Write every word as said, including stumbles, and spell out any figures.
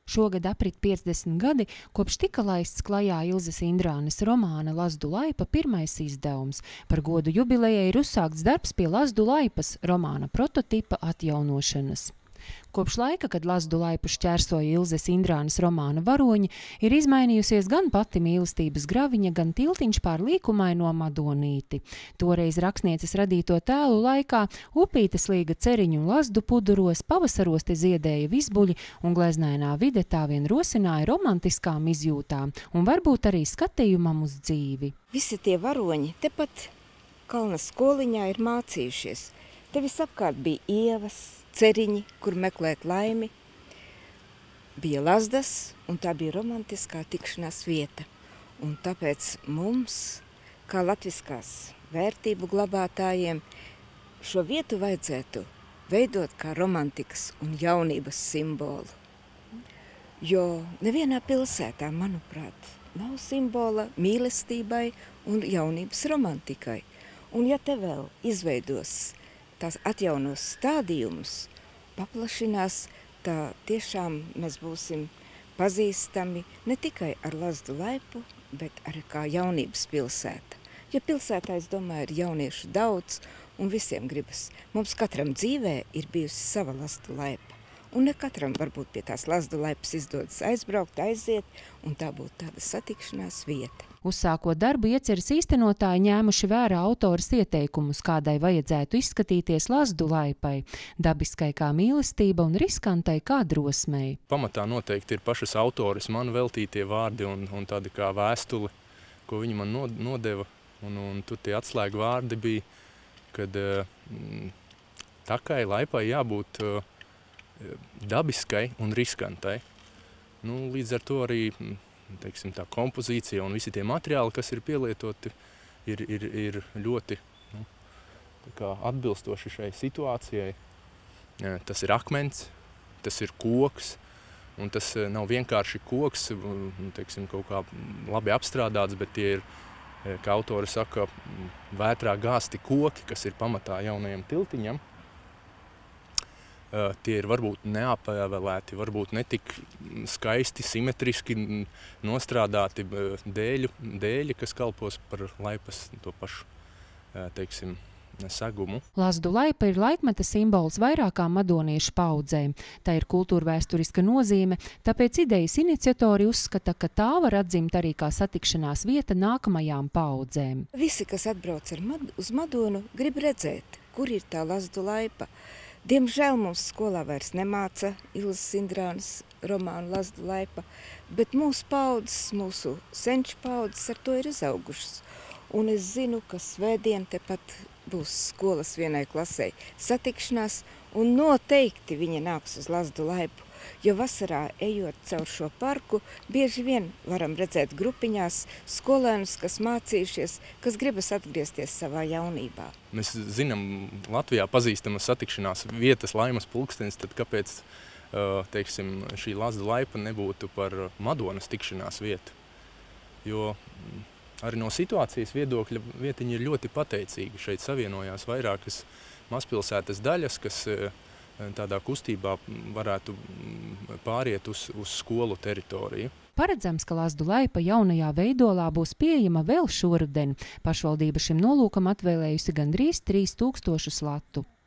Šogad aprit piecdesmit gadi, kopš tika laists klajā Ilzes Indrānes romāna Lazdu laipa pirmais izdevums. Par godu jubilejai ir uzsākts darbs pie Lazdu laipas romāna prototipa atjaunošanas. Kopš laika, kad Lazdu laipu šķērsoja Ilzes Indrānes romāna varoņi, ir izmainījusies gan pati mīlestības graviņa, gan tiltiņš pār līkumaino Madonīti. Toreiz rakstnieces radīto tēlu laikā upīte slīga ceriņu un lazdu puduros, pavasaros te ziedēja visbuļi un gleznainā vide tā vien rosināja romantiskām izjūtām un varbūt arī skatījumam uz dzīvi. Visi tie varoņi tepat kalna skoliņā ir mācījušies. Te visapkārt bija ievas, ceriņi, kur meklēt laimi, bija lazdas, un tā bija romantiskā tikšanās vieta. Un tāpēc mums, kā latviskās vērtību glabātājiem, šo vietu vajadzētu veidot kā romantikas un jaunības simbolu. Jo nevienā pilsētā, manuprāt, nav simbola mīlestībai un jaunības romantikai. Un ja te vēl izveidos tās atjaunos stādījumus, paplašinās, tā tiešām mēs būsim pazīstami ne tikai ar Lazdu laipu, bet arī kā jaunības pilsēta. Jo pilsētā, es domāju, ir jauniešu daudz un visiem gribas. Mums katram dzīvē ir bijusi sava Lazdu laipa. Un ne katram varbūt pie tās Lazdu laipas izdodas aizbraukt, aiziet, un tā būtu tāda satikšanās vieta. Uzsākot darbu, ieceres īstenotāji ņēmuši vērā autoras ieteikumus, kādai vajadzētu izskatīties Lazdu laipai, dabiskai kā mīlestība un riskantai kā drosmei. Pamatā noteikti ir pašas autoras man veltītie vārdi un, un tādi kā vēstuli, ko viņa man nodeva. Un, un tur tie atslēgu vārdi bija, kad mm, takai laipai jābūt dabiskai un riskantai. Nu, līdz ar to arī teiksim, tā kompozīcija un visi tie materiāli, kas ir pielietoti, ir, ir, ir ļoti nu, kā atbilstoši šai situācijai. Tas ir akmens, tas ir koks, un tas nav vienkārši koks, teiksim, kaut kā labi apstrādāts, bet tie ir, kā autori saka, vētrā gāsti koki, kas ir pamatā jaunajam tiltiņam. Uh, tie ir varbūt neapēvēlēti, varbūt netik skaisti, simetriski nostrādāti dēļu, dēļi, kas kalpos par laipas to pašu, uh, teiksim, segumu. Lazdu laipa ir laikmeta simbols vairākām madoniešu paudzēm. Tā ir kultūrvēsturiska nozīme, tāpēc idejas iniciatori uzskata, ka tā var atdzimt arī kā satikšanās vieta nākamajām paudzēm. Visi, kas atbrauc ar mad uz Madonu, grib redzēt, kur ir tā Lazdu laipa. Diemžēl mums skolā vairs nemāca Ilzes Indrānes romānu Lazdu laipa, bet mūsu paudzes, mūsu senču paudzes ar to ir izaugušas. Un es zinu, ka svētdien tepat būs skolas vienai klasei satikšanās, un noteikti viņi nāks uz Lazdu laipu. Jo vasarā, ejot caur šo parku, bieži vien varam redzēt grupiņās skolēnus, kas mācījušies, kas gribas atgriezties savā jaunībā. Mēs zinām, Latvijā pazīstamas satikšanās vietas Laimas pulkstenis, tad kāpēc teiksim, šī Lazdu laipa nebūtu par Madonas tikšanās vietu? Jo arī no situācijas viedokļa vietiņa ir ļoti pateicīga. Šeit savienojās vairākas mazpilsētas daļas, kas tādā kustībā varētu pāriet uz, uz skolu teritoriju. Paredzams, ka Lazdu laipa jaunajā veidolā būs pieejama vēl šoruden. Pašvaldība šim nolūkam atvēlējusi gandrīz trīs tūkstošus latu.